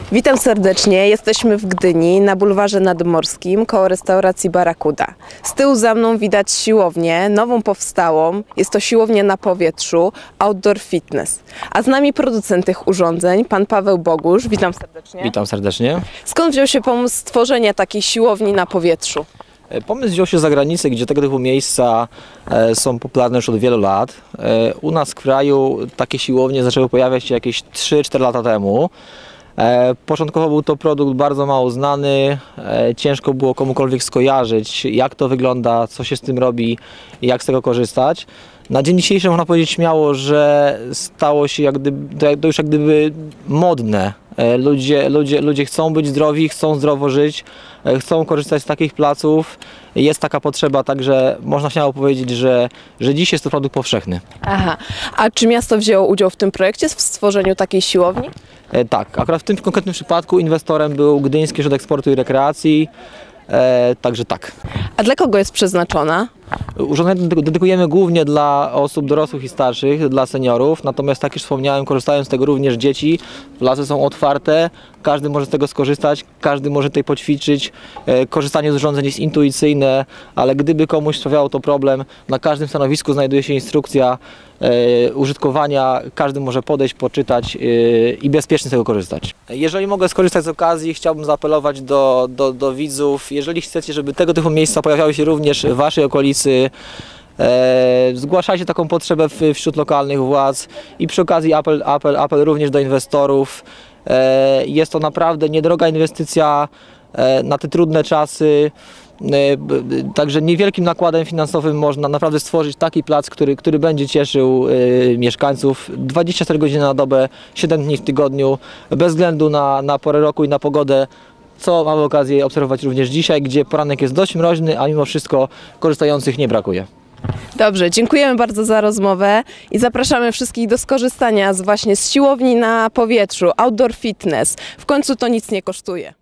Witam serdecznie, jesteśmy w Gdyni na bulwarze nadmorskim koło restauracji Barakuda. Z tyłu za mną widać siłownię, nową powstałą, jest to siłownia na powietrzu, Outdoor Fitness. A z nami producent tych urządzeń, pan Paweł Bogusz, witam serdecznie. Witam serdecznie. Skąd wziął się pomysł stworzenia takiej siłowni na powietrzu? Pomysł wziął się z zagranicy, gdzie tego typu miejsca są popularne już od wielu lat. U nas w kraju takie siłownie zaczęły pojawiać się jakieś 3-4 lata temu. Początkowo był to produkt bardzo mało znany, ciężko było komukolwiek skojarzyć, jak to wygląda, co się z tym robi i jak z tego korzystać. Na dzień dzisiejszy można powiedzieć śmiało, że stało się to już jak gdyby modne. Ludzie chcą być zdrowi, chcą zdrowo żyć, chcą korzystać z takich placów. Jest taka potrzeba, także można śmiało powiedzieć, że dziś jest to produkt powszechny. Aha, a czy miasto wzięło udział w tym projekcie, w stworzeniu takiej siłowni? Tak, akurat w tym konkretnym przypadku inwestorem był Gdyński Ośrodek Sportu i Rekreacji, także tak. A dla kogo jest przeznaczona? Urządzenie dedykujemy głównie dla osób dorosłych i starszych, dla seniorów, natomiast tak jak wspomniałem, korzystają z tego również dzieci. Place są otwarte, każdy może z tego skorzystać, każdy może tutaj poćwiczyć. Korzystanie z urządzeń jest intuicyjne, ale gdyby komuś sprawiało to problem, na każdym stanowisku znajduje się instrukcja użytkowania, każdy może podejść, poczytać i bezpiecznie z tego korzystać. Jeżeli mogę skorzystać z okazji, chciałbym zaapelować do widzów, jeżeli chcecie, żeby tego typu miejsca pojawiały się również w waszej okolicy, zgłaszajcie taką potrzebę wśród lokalnych władz i przy okazji apel również do inwestorów. Jest to naprawdę niedroga inwestycja na te trudne czasy. Także niewielkim nakładem finansowym można naprawdę stworzyć taki plac, który będzie cieszył mieszkańców 24 godziny na dobę, 7 dni w tygodniu, bez względu na porę roku i na pogodę, co mamy okazję obserwować również dzisiaj, gdzie poranek jest dość mroźny, a mimo wszystko korzystających nie brakuje. Dobrze, dziękujemy bardzo za rozmowę i zapraszamy wszystkich do skorzystania właśnie z siłowni na powietrzu, Outdoor Fitness. W końcu to nic nie kosztuje.